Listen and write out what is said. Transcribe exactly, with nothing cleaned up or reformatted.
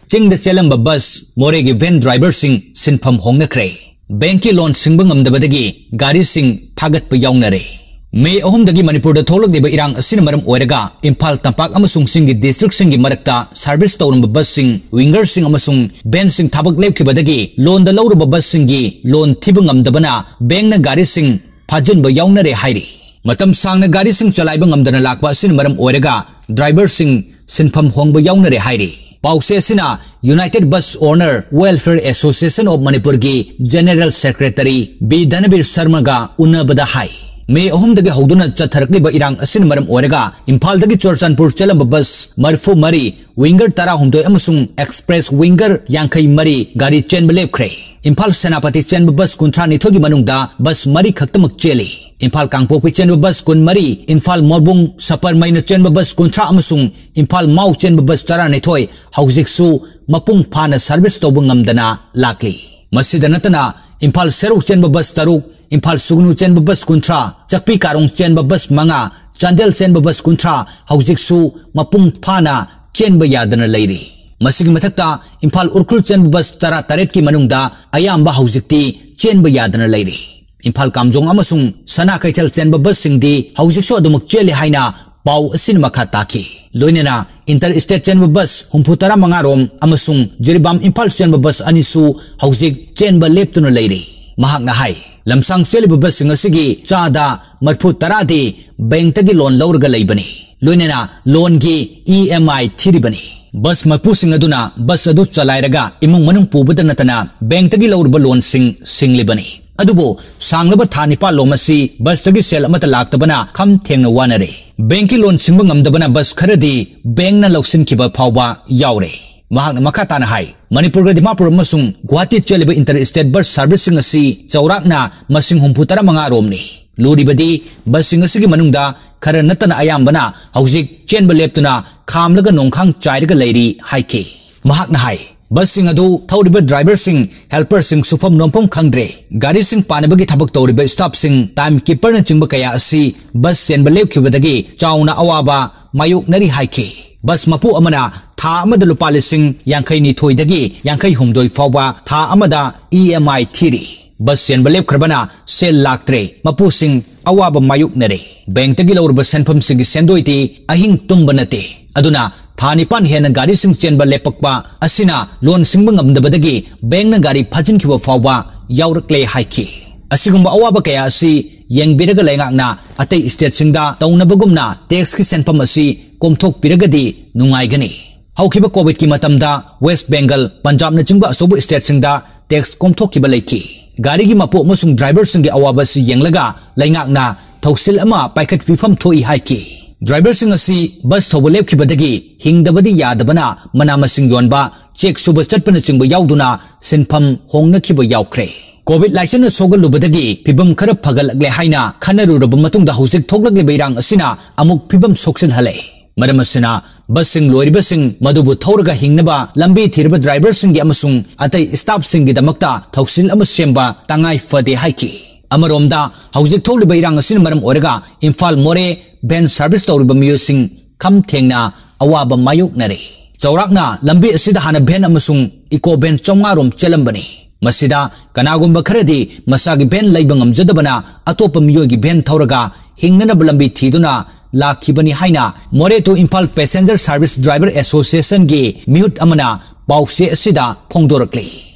Chingda chellamba bus more gi van driver sing sinpham hongnare. Banki loan singbang amdabadagi gari sing phagat pa yawnare. May ahum dagi Manipur da tholok deba irang asin maram oiraga Imphal tampak amasung singi district singi marakta service tawramba bus sing winger sing amasung ben sing thabak lepkhibadagi loan da lawruba bus singi loan thibang amdabana bank na gari sing phajun ba yawnare hairi. Matam sang na gari sing chalai bang amdana lakpa asin maram oiraga driver sing sinpham hongba yawnare hairi. Pause sina United Bus Owner Welfare Association of Manipur gi General Secretary B Dhanabir Sharma ga unabada hai. May ahum dagi hoduna chatharakli ba irang asin maram orega Imphal dagi Chorchanpur chellamba bus marfu mari winger tara humdoi amasung express winger yankai mari gari chenba lepkhre. Imphal Senapati chenba bus kunthra nithogi manungda bus mari khaktamak cheli. Imphal Kangpokpi chenba bus kun mari Imphal Morbung Sapar Maina chenba bus kunthra amasung Imphal Mau chenba bus tara nithoi haujiksu mapung phana service tawba ngamdana lakli. Masida natana Imphal Seruk chenba bus taruk Imphal Sugnu chenba bus kunthra Chakpi Karong chenba bus manga Chandel chenba bus kunthra haujiksu mapung phana chenba yadana leiri. Masigi mathakta Imphal Urkhul chenba bus tara taret ki manungda ayamba haujikti chenba yadana leiri. Imphal Kamjong amasung Sana Kaithal chenba bus singdi haujiksu adumak cheli haina pau asin makha taki. Loinena interstate chenba bus humputara mangarom amasung Jiribam Imphal chenba bus anisu haujik chenba leptuna leiri. Mahak na hai lamsang cheliba bus sing asigi chada marfu taradi bank tagi loan lawrga leibani. Loinena loan gi E M I thiribani. Bus mapu sing aduna bus adu chalairaga imung manung pubada natana bank tagi lawrba loan sing singlibani. Adubo sanglaba thanipa lomasi bus tagi sel amata laktabana kham thengna wanare. Banki loan singba ngamdabana bus kharadi bank na lawsin kiba phawba yawre. Mahak na makata na hai Manipur ga Dimapur masung Guwahati cheliba interstate bus service sing asi chaurak na masing humputara mga romni. Luri badi bus sing asigi manungda khara natana ayambana haujik chenba leptuna khamlaga nongkhang chairaga leiri haike. Mahak na hai bus sing adu thawriba driver sing helper sing sufam nompam khangdre gari sing panabagi thabak tawriba staff sing time keeper na chingba kaya asi bus chenba lepkhibadagi chauna awaba mayuk nari haike. Bus mapu amana tha amada lupa lising yankai ni thoidagi yankai humdoi fawba tha amada E M I thiri. Bus chenba lepkharbana sel laktre mapu sing awaba mayuk nare. Bank tagi lawrba senpham sing sendoiti ahing tumba nate. Aduna thanipan hena gari sing chenba lepakpa asina loan singba ngamdabadagi bank na gari phajin khiwa fawba yawrakle haiki. Asigumba awaba kaya asi yengbiraga lengakna atei state singda taunabagumna tax ki senpham asi komthok piragadi nungaigani. Haukiba COVID ki matamda West Bengal Punjab na chingba asobu state singda tax komthok kiba leiki. Gari gi mapu amasung driver singi awaba si yenglaga lengakna thausil ama paikhat fifam thoi haiki. Driver sing asi bus thoba lepkhibadagi hingdabadi yadabana manamasing yonba check suba chatpana chingba yawduna sinpham hongna khiba yawkhre. COVID license sogal lubadagi pibam khara phagalagle haina khanaruraba matungda hojik thoklagle beirang asina amuk pibam soksin hale. Madam asina bus sing loiriba sing madubu thawraga hingnaba lambi thirba driver sing gi amasung atai staff sing gi damakta thausil ama semba tangai fade haiki. Amaromda hojik tholiba irang asina maram oraga Imphal more ben service tawriba miyosing kham thengna awaba mayuk nare. Chaurakna lambi asida hana ben amasung eco ben chongarom chelambani. Masida kanagumba kharadi masagi ben laiba ngamjadabana atopa miyogi ben thawraga hingnanaba lambi thiduna lakhibani haina more to Imphal Passenger Service Driver Association gi mihut amana pause asida phongdorakli.